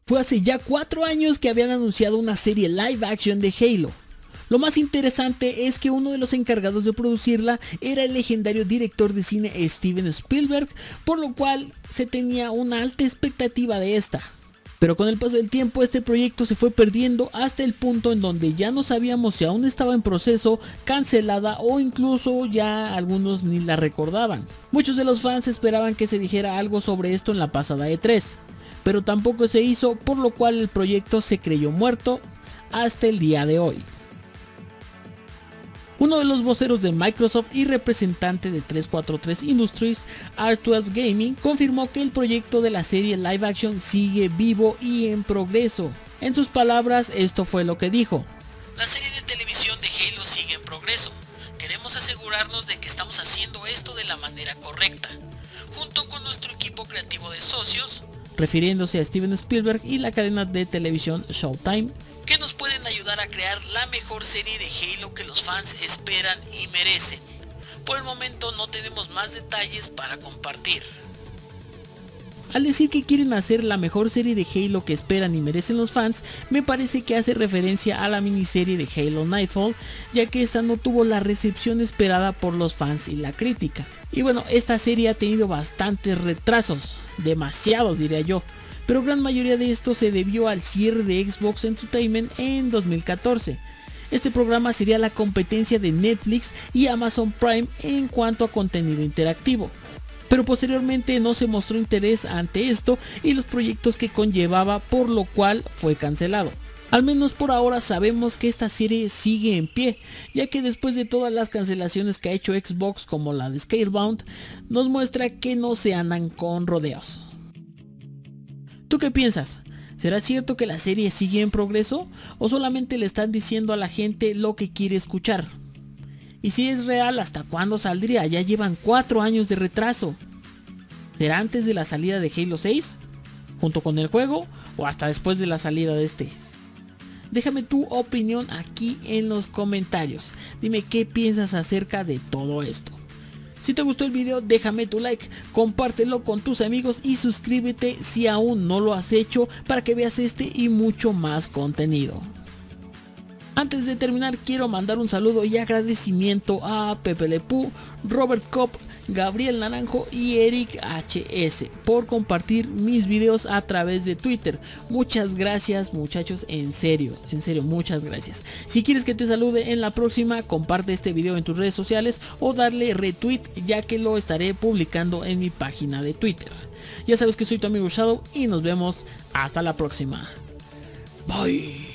Fue hace ya 4 años que habían anunciado una serie live action de Halo. Lo más interesante es que uno de los encargados de producirla era el legendario director de cine Steven Spielberg, por lo cual se tenía una alta expectativa de esta. Pero con el paso del tiempo este proyecto se fue perdiendo hasta el punto en donde ya no sabíamos si aún estaba en proceso, cancelada o incluso ya algunos ni la recordaban. Muchos de los fans esperaban que se dijera algo sobre esto en la pasada E3, pero tampoco se hizo, por lo cual el proyecto se creyó muerto hasta el día de hoy. Uno de los voceros de Microsoft y representante de 343 Industries, R12 Gaming, confirmó que el proyecto de la serie live action sigue vivo y en progreso. En sus palabras, esto fue lo que dijo: la serie de televisión de Halo sigue en progreso. Queremos asegurarnos de que estamos haciendo esto de la manera correcta, junto con nuestro equipo creativo de socios, refiriéndose a Steven Spielberg y la cadena de televisión Showtime, que nos pueden ayudar a crear la mejor serie de Halo que los fans esperan y merecen. Por el momento no tenemos más detalles para compartir. Al decir que quieren hacer la mejor serie de Halo que esperan y merecen los fans, me parece que hace referencia a la miniserie de Halo Nightfall, ya que esta no tuvo la recepción esperada por los fans y la crítica. Y bueno, esta serie ha tenido bastantes retrasos, demasiados diría yo, pero gran mayoría de esto se debió al cierre de Xbox Entertainment en 2014. Este programa sería la competencia de Netflix y Amazon Prime en cuanto a contenido interactivo, pero posteriormente no se mostró interés ante esto y los proyectos que conllevaba, por lo cual fue cancelado. Al menos por ahora sabemos que esta serie sigue en pie, ya que después de todas las cancelaciones que ha hecho Xbox, como la de Scalebound, nos muestra que no se andan con rodeos. ¿Tú qué piensas? ¿Será cierto que la serie sigue en progreso o solamente le están diciendo a la gente lo que quiere escuchar? Y si es real, ¿hasta cuándo saldría? Ya llevan 4 años de retraso. ¿Será antes de la salida de Halo 6? ¿Junto con el juego? ¿O hasta después de la salida de este? Déjame tu opinión aquí en los comentarios. Dime qué piensas acerca de todo esto. Si te gustó el video, déjame tu like, compártelo con tus amigos y suscríbete si aún no lo has hecho para que veas este y mucho más contenido. Antes de terminar, quiero mandar un saludo y agradecimiento a Pepe Le Pew, Robert Kopp, Gabriel Naranjo y Eric HS por compartir mis videos a través de Twitter. Muchas gracias, muchachos, en serio, muchas gracias. Si quieres que te salude en la próxima, comparte este video en tus redes sociales o darle retweet, ya que lo estaré publicando en mi página de Twitter. Ya sabes que soy tu amigo Shadow y nos vemos hasta la próxima. Bye.